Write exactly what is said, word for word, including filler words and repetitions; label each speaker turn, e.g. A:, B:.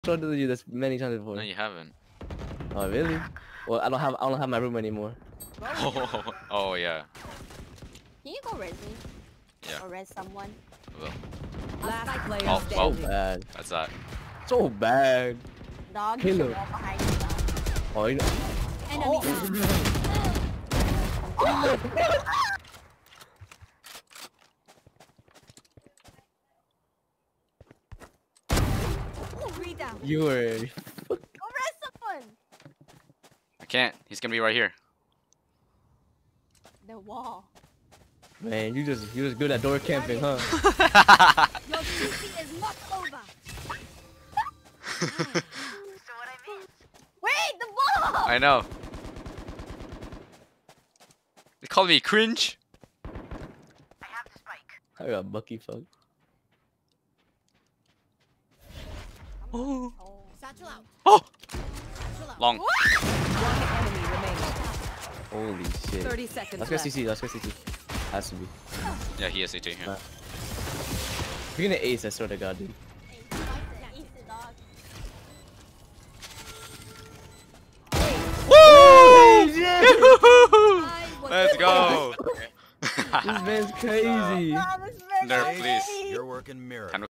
A: talked to you this many times before.
B: No, you haven't.
A: Oh really? Well, I don't have I don't have my room anymore.
B: Oh, oh yeah.
C: Can you go res me?
B: Yeah.
C: Or res someone?
B: I will.
D: Last player
B: Oh,
A: So
B: oh.
D: standing.
A: bad.
B: That's that.
A: So bad.
C: Dog,
A: Killer.
C: you should walk behind you, dog.
A: Oh, you know.
C: Enemy
D: Three down.
A: You were.
C: Go res someone!
B: I can't. He's gonna be right here.
C: The wall.
A: Man, you just you just good at door camping, huh?
D: Your duty is not over.
C: Wait, the ball!
B: I know. They call me cringe.
A: I got Bucky fuck.
B: Oh.
C: Oh.
D: Satchel out.
B: Oh.
D: Satchel out.
B: Long.
D: One enemy remaining.
A: Holy shit.
D: Thirty seconds
A: Let's go
D: left.
A: C C. Let's go C C. Has to be.
B: Yeah, he is A T. Yeah.
A: Uh, You're gonna ace, I swear to God, dude.
C: Hey, you like to eat the dog.
B: Woo! Let's go.
A: This man's crazy.
C: Oh, this man
B: Nerf,
C: is
B: please.
C: crazy.
E: You're working mirror.